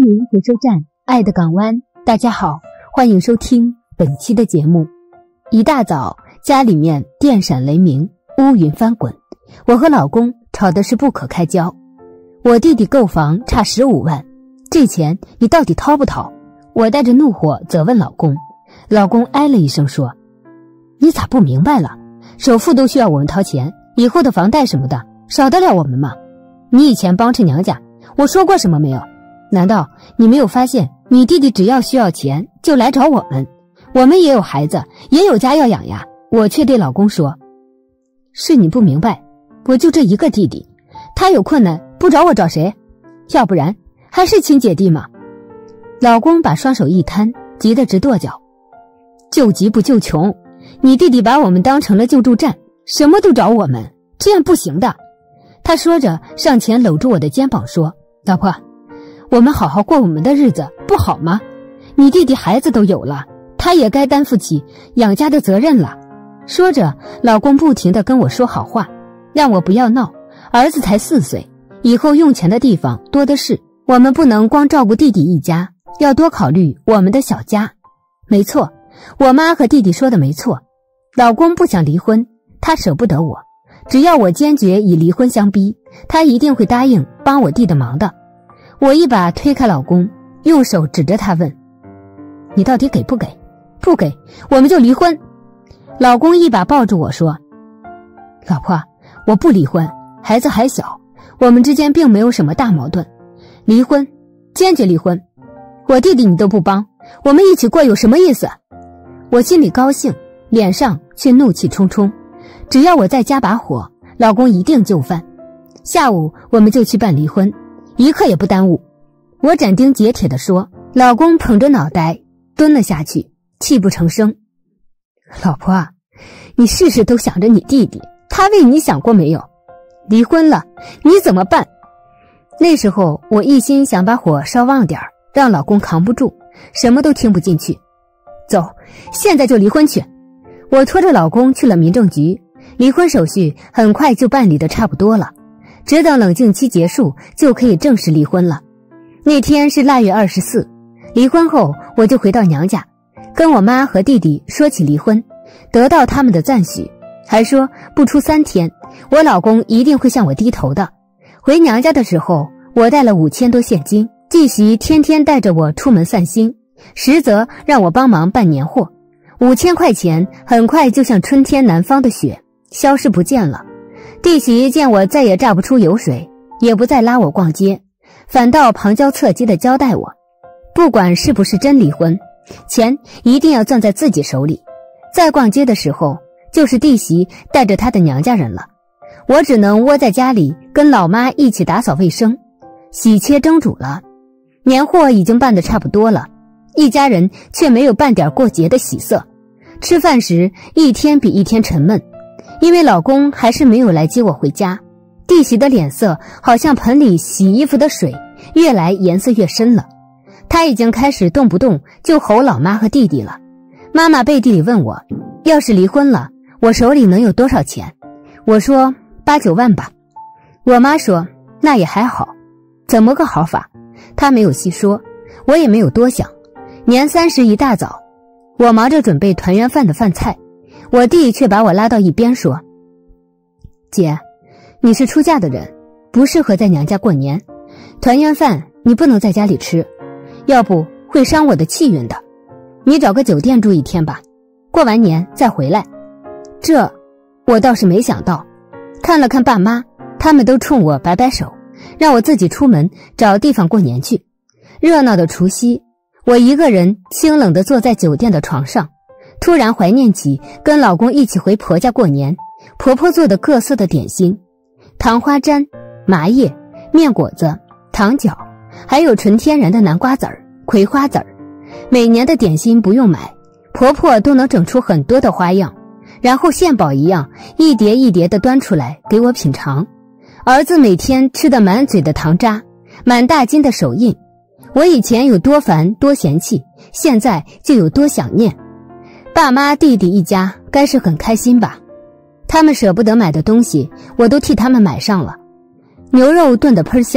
灵回收站，爱的港湾，大家好，欢迎收听本期的节目。一大早，家里面电闪雷鸣，乌云翻滚，我和老公吵的是不可开交。我弟弟购房差15万，这钱你到底掏不掏？我带着怒火责问老公，老公哎了一声说：你咋不明白了？首付都需要我们掏钱，以后的房贷什么的少得了我们吗？你以前帮衬娘家，我说过什么没有？难道你没有发现你弟弟只要需要钱就来找我们？我们也有孩子，也有家要养呀。我却对老公说：是你不明白，我就这一个弟弟，他有困难不找我找谁？要不然还是亲姐弟嘛。老公把双手一摊，急得直跺脚。救急不救穷，你弟弟把我们当成了救助站，什么都找我们，这样不行的。他说着上前搂住我的肩膀说：老婆，我们好好过我们的日子不好吗？你弟弟孩子都有了，他也该担负起养家的责任了。说着，老公不停地跟我说好话，让我不要闹，儿子才4岁，以后用钱的地方多的是，我们不能光照顾弟弟一家，要多考虑我们的小家。没错，我妈和弟弟说的没错，老公不想离婚，他舍不得我，只要我坚决以离婚相逼，他一定会答应帮我弟的忙的。我一把推开老公，用手指着他问：你到底给不给？不给，我们就离婚。老公一把抱住我说：老婆，我不离婚，孩子还小，我们之间并没有什么大矛盾，离婚，坚决离婚。我弟弟你都不帮，我们一起过有什么意思？我心里高兴，脸上却怒气冲冲，只要我再加把火，老公一定就范。下午我们就去办离婚，一刻也不耽误。我斩钉截铁地说。老公捧着脑袋蹲了下去，泣不成声。老婆啊，你事事都想着你弟弟，他为你想过没有？离婚了你怎么办？那时候我一心想把火烧旺点，让老公扛不住，什么都听不进去。走，现在就离婚去。我拖着老公去了民政局，离婚手续很快就办理的差不多了，只等冷静期结束就可以正式离婚了。那天是腊月24，离婚后我就回到娘家，跟我妈和弟弟说起离婚，得到他们的赞许，还说不出3天，我老公一定会向我低头的。回娘家的时候，我带了5000多现金，弟媳天天带着我出门散心，实则让我帮忙办年货。5000块钱很快就像春天南方的雪，消失不见了。弟媳见我再也榨不出油水，也不再拉我逛街，反倒旁敲侧击地交代我，不管是不是真离婚，钱一定要攥在自己手里。在逛街的时候，就是弟媳带着她的娘家人了，我只能窝在家里跟老妈一起打扫卫生，洗切蒸煮了。年货已经办得差不多了，一家人却没有半点过节的喜色。吃饭时一天比一天沉闷，因为老公还是没有来接我回家。弟媳的脸色好像盆里洗衣服的水，越来颜色越深了。她已经开始动不动就吼老妈和弟弟了。妈妈背地里问我，要是离婚了，我手里能有多少钱？我说8、9万吧。我妈说那也还好。怎么个好法？她没有细说，我也没有多想。年30一大早，我忙着准备团圆饭的饭菜，我弟却把我拉到一边说：姐，你是出嫁的人，不适合在娘家过年，团圆饭你不能在家里吃，要不会伤我的气运的。你找个酒店住1天吧，过完年再回来。这我倒是没想到，看了看爸妈，他们都冲我摆摆手，让我自己出门找地方过年去。热闹的除夕，我一个人清冷地坐在酒店的床上，突然怀念起跟老公一起回婆家过年，婆婆做的各色的点心，糖花粘、麻叶、面果子、糖饺，还有纯天然的南瓜籽儿、葵花籽儿。每年的点心不用买，婆婆都能整出很多的花样，然后献宝一样一碟一碟地端出来给我品尝。儿子每天吃得满嘴的糖渣，满大街的手印。我以前有多烦多嫌弃，现在就有多想念。爸妈弟弟一家该是很开心吧，他们舍不得买的东西我都替他们买上了。牛肉炖得喷香，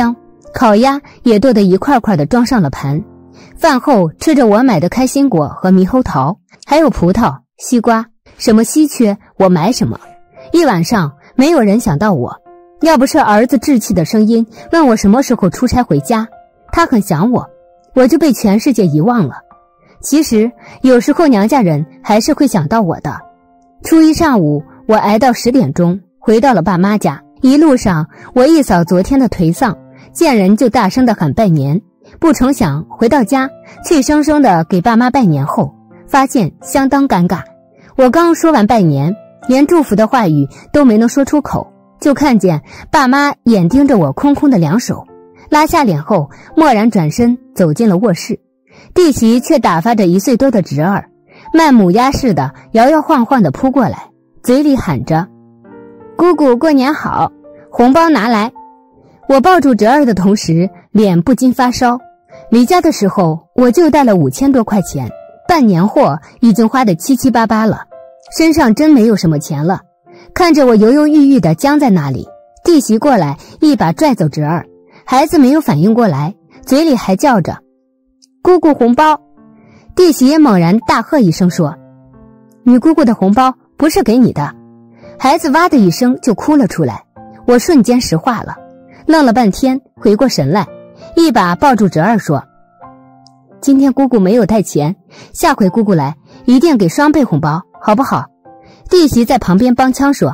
烤鸭也剁得一块块的装上了盘。饭后吃着我买的开心果和猕猴桃，还有葡萄、西瓜，什么稀缺我买什么。一晚上没有人想到我，要不是儿子稚气的声音问我什么时候出差回家，他很想我，我就被全世界遗忘了。其实有时候娘家人还是会想到我的。初一上午我挨到10点钟回到了爸妈家，一路上我一扫昨天的颓丧，见人就大声地喊拜年。不成想回到家，脆生生地给爸妈拜年后，发现相当尴尬。我刚说完拜年，连祝福的话语都没能说出口，就看见爸妈眼盯着我空空的两手，拉下脸后蓦然转身走进了卧室。弟媳却打发着1岁多的侄儿，慢母鸭似的摇摇晃晃地扑过来，嘴里喊着：姑姑过年好，红包拿来。我抱住侄儿的同时，脸不禁发烧。离家的时候我就带了5000多块钱，办年货已经花得七七八八了，身上真没有什么钱了。看着我犹犹豫豫地僵在那里，弟媳过来一把拽走侄儿，孩子没有反应过来，嘴里还叫着姑姑红包。弟媳猛然大喝一声说：你姑姑的红包不是给你的。孩子哇的一声就哭了出来，我瞬间石化了，愣了半天回过神来，一把抱住侄儿说：今天姑姑没有带钱，下回姑姑来一定给双倍红包好不好？弟媳在旁边帮腔说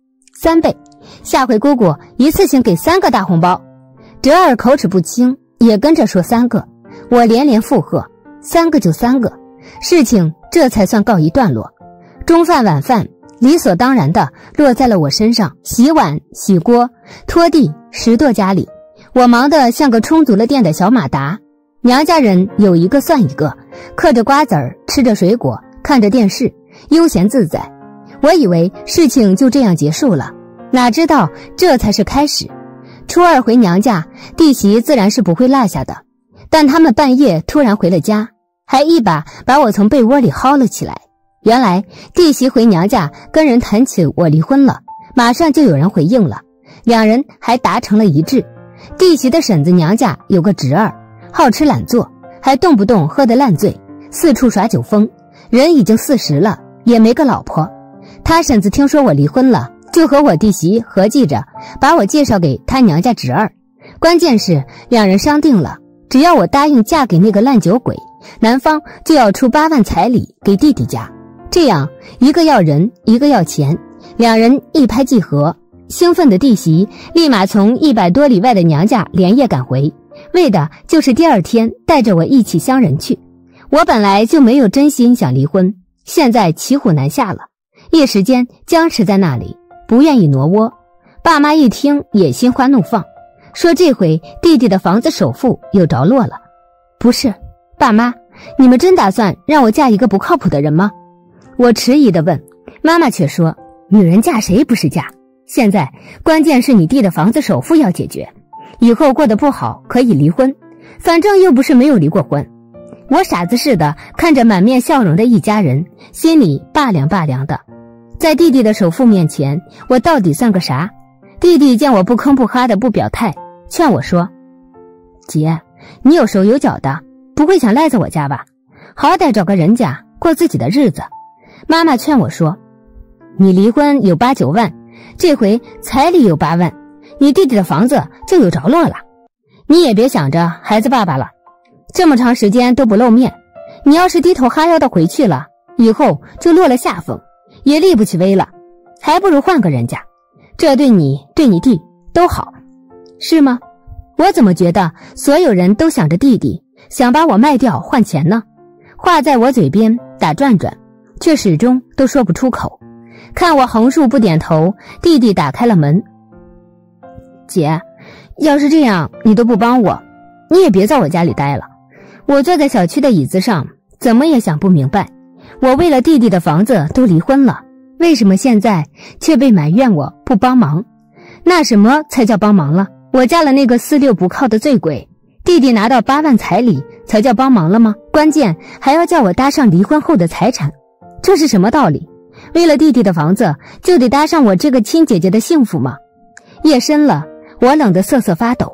：3倍，下回姑姑一次性给3个大红包。侄儿口齿不清也跟着说3个，我连连附和，3个就3个，事情这才算告一段落。中饭晚饭理所当然的落在了我身上，洗碗洗锅拖地拾掇家里，我忙得像个充足了电的小马达。娘家人有一个算一个，嗑着瓜子儿，吃着水果，看着电视，悠闲自在。我以为事情就这样结束了，哪知道这才是开始。初二回娘家，弟媳自然是不会落下的，但他们半夜突然回了家，还一把把我从被窝里薅了起来。原来弟媳回娘家跟人谈起我离婚了，马上就有人回应了，两人还达成了一致。弟媳的婶子娘家有个侄儿，好吃懒做，还动不动喝得烂醉，四处耍酒疯，人已经40了，也没个老婆。他婶子听说我离婚了，就和我弟媳合计着把我介绍给他娘家侄儿。关键是两人商定了，只要我答应嫁给那个烂酒鬼，男方就要出8万彩礼给弟弟家。这样一个要人，一个要钱，两人一拍即合。兴奋的弟媳立马从100多里外的娘家连夜赶回，为的就是第2天带着我一起相人去。我本来就没有真心想离婚，现在骑虎难下了，一时间僵持在那里，不愿意挪窝。爸妈一听也心花怒放，说这回弟弟的房子首付有着落了。不是，爸妈，你们真打算让我嫁一个不靠谱的人吗？我迟疑地问，妈妈却说，女人嫁谁不是嫁，现在关键是你弟的房子首付要解决，以后过得不好可以离婚，反正又不是没有离过婚。我傻子似的看着满面笑容的一家人，心里拔凉拔凉的。在弟弟的首付面前，我到底算个啥？弟弟见我不吭不哈的不表态，劝我说，姐，你有手有脚的，不会想赖在我家吧？好歹找个人家过自己的日子。妈妈劝我说，你离婚有8、9万，这回彩礼有8万，你弟弟的房子就有着落了。你也别想着孩子爸爸了，这么长时间都不露面，你要是低头哈腰的回去了，以后就落了下风，也立不起威了，还不如换个人家，这对你对你弟都好，是吗？我怎么觉得所有人都想着弟弟，想把我卖掉换钱呢？话在我嘴边打转转，却始终都说不出口。看我横竖不点头，弟弟打开了门。姐，要是这样你都不帮我，你也别在我家里待了。我坐在小区的椅子上，怎么也想不明白，我为了弟弟的房子都离婚了，为什么现在却被埋怨我不帮忙？那什么才叫帮忙了？我嫁了那个4、6不靠的醉鬼，弟弟拿到8万彩礼才叫帮忙了吗？关键还要叫我搭上离婚后的财产，这是什么道理？为了弟弟的房子就得搭上我这个亲姐姐的幸福吗？夜深了，我冷得瑟瑟发抖，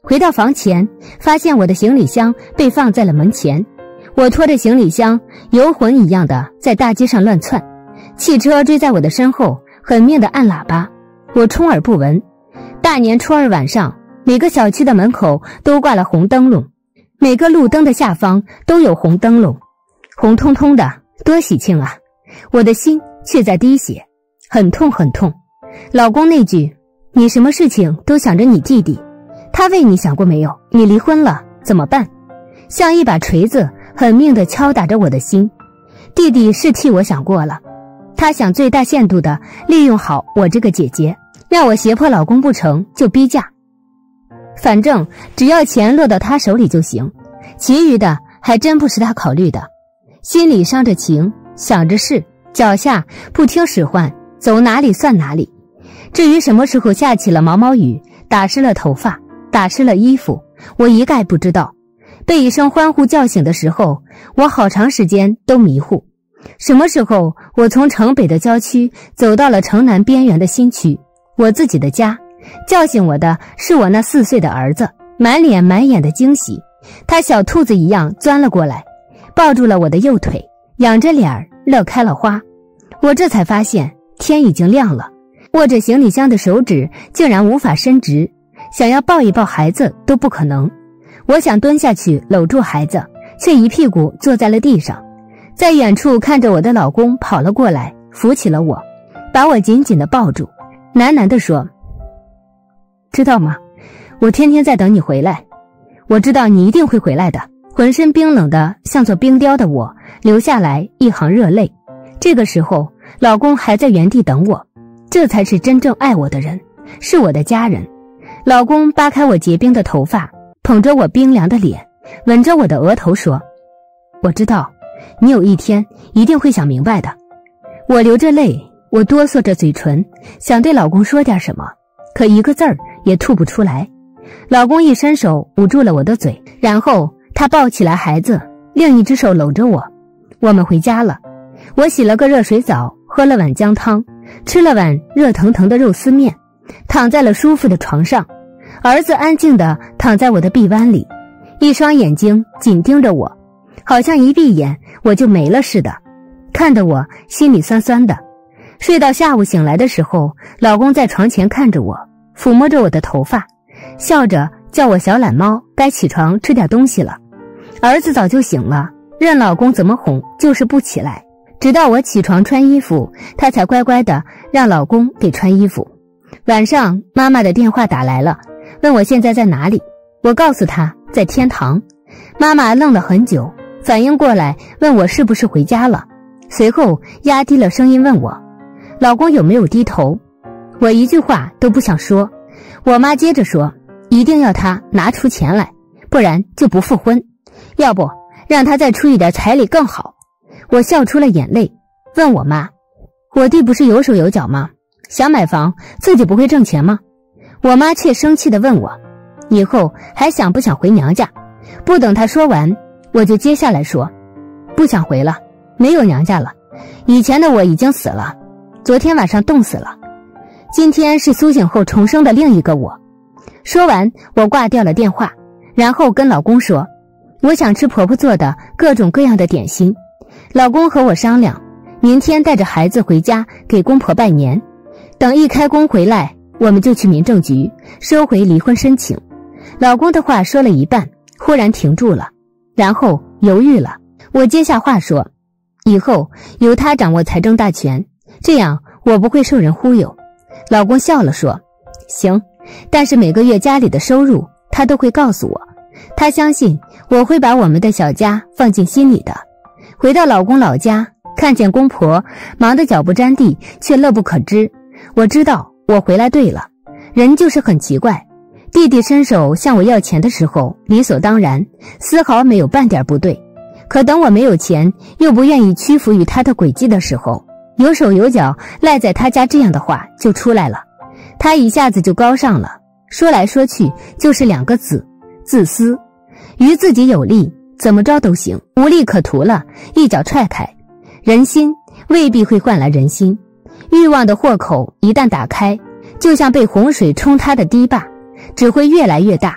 回到房前，发现我的行李箱被放在了门前，我拖着行李箱游魂一样的在大街上乱窜，汽车追在我的身后，狠命的按喇叭，我充耳不闻。大年初二晚上，每个小区的门口都挂了红灯笼，每个路灯的下方都有红灯笼，红彤彤的，多喜庆啊！我的心却在滴血，很痛很痛。老公那句你什么事情都想着你弟弟，他为你想过没有？你离婚了怎么办？像一把锤子狠命地敲打着我的心。弟弟是替我想过了，他想最大限度地利用好我这个姐姐，让我胁迫老公不成就逼嫁，反正只要钱落到他手里就行，其余的还真不是他考虑的。心里伤着情，想着事，脚下不听使唤，走哪里算哪里。至于什么时候下起了毛毛雨，打湿了头发，打湿了衣服，我一概不知道。被一声欢呼叫醒的时候，我好长时间都迷糊。什么时候我从城北的郊区走到了城南边缘的新区，我自己的家。叫醒我的是我那4岁的儿子，满脸满眼的惊喜，他小兔子一样钻了过来，抱住了我的右腿，仰着脸儿乐开了花。我这才发现天已经亮了，握着行李箱的手指竟然无法伸直，想要抱一抱孩子都不可能。我想蹲下去搂住孩子，却一屁股坐在了地上。在远处看着我的老公跑了过来，扶起了我，把我紧紧地抱住，喃喃地说，知道吗？我天天在等你回来，我知道你一定会回来的。浑身冰冷的像座冰雕的我流下来一行热泪。这个时候老公还在原地等我，这才是真正爱我的人，是我的家人。老公扒开我结冰的头发，捧着我冰凉的脸，吻着我的额头说，我知道你有一天一定会想明白的。我流着泪，我哆嗦着嘴唇，想对老公说点什么，可一个字儿也吐不出来。老公一伸手捂住了我的嘴，然后他抱起来孩子，另一只手搂着我。我们回家了，我洗了个热水澡，喝了碗姜汤，吃了碗热腾腾的肉丝面，躺在了舒服的床上。儿子安静地躺在我的臂弯里，一双眼睛紧盯着我，好像一闭眼我就没了似的，看得我心里酸酸的。睡到下午醒来的时候，老公在床前看着我，抚摸着我的头发，笑着叫我小懒猫该起床吃点东西了。儿子早就醒了，任老公怎么哄就是不起来，直到我起床穿衣服，他才乖乖的让老公给穿衣服。晚上妈妈的电话打来了，问我现在在哪里，我告诉她在天堂。妈妈愣了很久，反应过来问我是不是回家了，随后压低了声音问我老公有没有低头。我一句话都不想说。我妈接着说，一定要他拿出钱来，不然就不复婚，要不让他再出一点彩礼更好。我笑出了眼泪，问我妈，我弟不是有手有脚吗？想买房自己不会挣钱吗？我妈却生气地问我，以后还想不想回娘家？不等她说完，我就接下来说，不想回了，没有娘家了，以前的我已经死了，昨天晚上冻死了，今天是苏醒后重生的另一个我。说完我挂掉了电话，然后跟老公说，我想吃婆婆做的各种各样的点心。老公和我商量，明天带着孩子回家给公婆拜年，等一开工回来，我们就去民政局收回离婚申请。老公的话说了一半，忽然停住了，然后犹豫了。我接下话说，以后由他掌握财政大权，这样我不会受人忽悠。老公笑了说，行，但是每个月家里的收入他都会告诉我，他相信我会把我们的小家放进心里的。回到老公老家，看见公婆忙得脚不沾地，却乐不可支，我知道我回来对了。人就是很奇怪，弟弟伸手向我要钱的时候理所当然，丝毫没有半点不对，可等我没有钱又不愿意屈服于他的诡计的时候，有手有脚赖在他家这样的话就出来了。他一下子就高尚了，说来说去就是2个字，自私。于自己有利，怎么着都行，无利可图了，一脚踹开。人心未必会换来人心，欲望的豁口一旦打开，就像被洪水冲塌的堤坝，只会越来越大。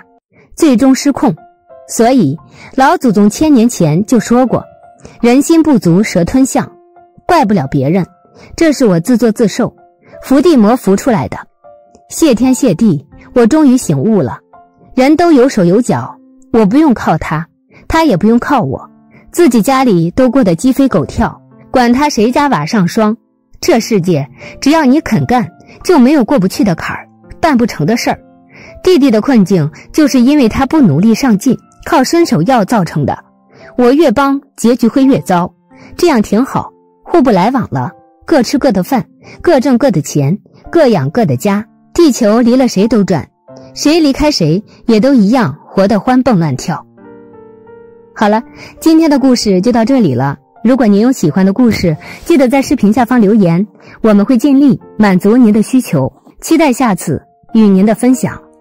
最终失控。所以老祖宗1000年前就说过，人心不足蛇吞象，怪不了别人，这是我自作自受，伏地魔伏出来的。谢天谢地，我终于醒悟了，人都有手有脚，我不用靠他，他也不用靠我，自己家里都过得鸡飞狗跳，管他谁家瓦上霜。这世界只要你肯干，就没有过不去的坎儿，办不成的事儿。弟弟的困境就是因为他不努力上进，靠伸手要造成的。我越帮，结局会越糟，这样挺好，互不来往了，各吃各的饭，各挣各的钱，各养各的家，地球离了谁都转，谁离开谁也都一样，活得欢蹦乱跳。好了，今天的故事就到这里了。如果您有喜欢的故事，记得在视频下方留言，我们会尽力满足您的需求，期待下次与您的分享。